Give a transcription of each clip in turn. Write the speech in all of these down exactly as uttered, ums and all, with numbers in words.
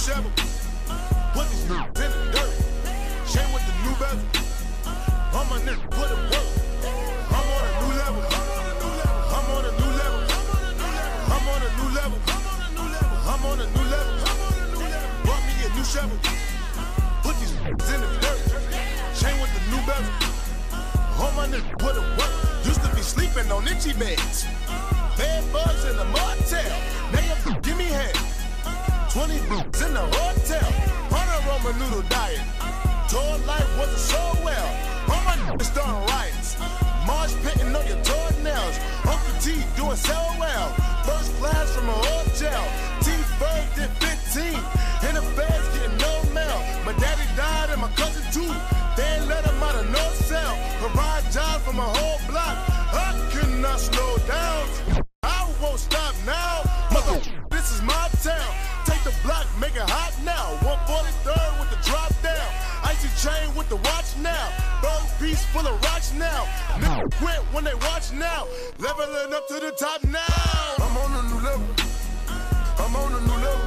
shovel. Put these niggas in the dirt. Chain with the new bezel. All my niggas put it work. I'm on a new level. I'm on a new level. I'm on a new level. I'm on a new level. Brought me a new shovel. Put these niggas in the dirt. Chain with the new bezel. All my niggas put it work. Used to be sleeping on itchy beds. Bed bugs in the motel. Now you give me head. twenty boots in the hotel. On a Roman noodle diet. Told life wasn't so well. All my niggas starting riots. Marsh pitting on your toenails. Uncle T doing so well. First class from a hotel. T-Ferg did fifteen. In the feds getting no mail. My daddy died and my cousin too. They ain't let him out of no cell. Provide jobs for my whole block. I cannot slow down. I won't stop now. Mother, this is my town. Take the block, make it hot now. one forty-third with the drop down. Icy chain with the watch now. Bird piece full of rocks now. Nigga quit when they watch now. Leveling up to the top now. I'm on a new level. I'm on a new level.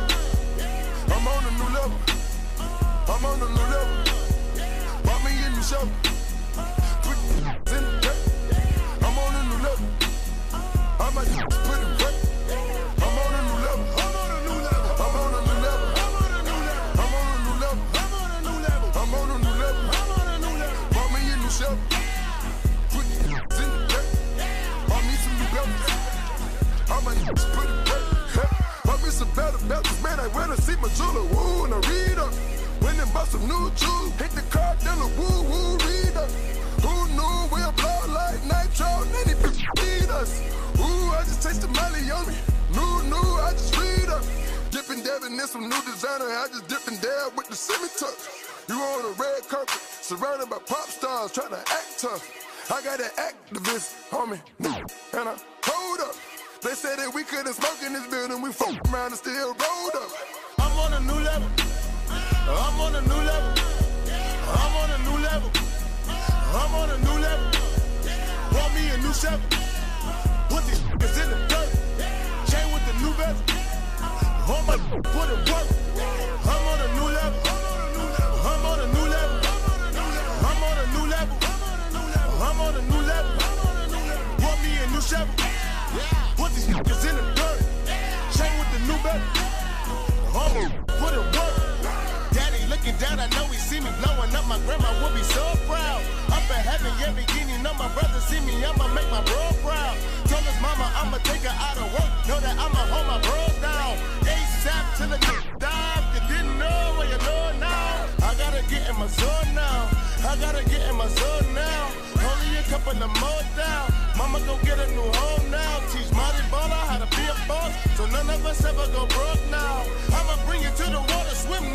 I'm on a new level. I'm on a new level. Bought me a new shovel. Put in the dirt. I'm on a new level. I might just put it right. I'm on a new level. I'm on a new level. I'm on a new level. I'm on a new level. I'm on a new level. I'm on a new level. I'm on a new level. I'm on a new level. Bought me a new shovel. Put it in the dirt. Bought me some new belts. I might just put it right. Bought me some better belts. Man, I went to see my jeweler. Woo, and I read up. Went and bought some new jewels. Hit the Cardinal. Woo, woo, read up. Who knew we'll blow like nitro? Many people need us. Ooh, I just tasted Molly on me. New, new, I just read up. Dipping, dabbing in some new designer. I just dip and dab with the semi-tuck. You on a red carpet, surrounded by pop stars, trying to act tough. I got an activist on me, and I hold up. They said that we couldn't smoke in this building. We fuck around and still rolled up. I'm on a new level. I'm on a new level. I'm on a new level. I'm on a new level. Bought me a new shovel. Put these niggas in the dirt. Chain with the new bezel. All my put it work. I'm on a new level. I'm on a new level. I'm on a new level. I'm on a new level. Bought me a new shovel. Put these niggas in the dirt. Chain with the new bezel. All my put it work. Daddy looking down, I know he see me blowing up. My grandma would be so proud. Up in heaven, yeah, beginning. Know my brother see me, I'ma make my bro proud. Told his mama I'ma take her out of work. Know that I'ma hold my bros down. ASAP till the nigga die. If you didn't know, well you know now. I gotta get in my zone now. I gotta get in my zone now. Only a couple of more down. Mama go get a new home now. Teach Marty Baller how to be a boss, so none of us ever go broke now. I'ma bring you to the water, swim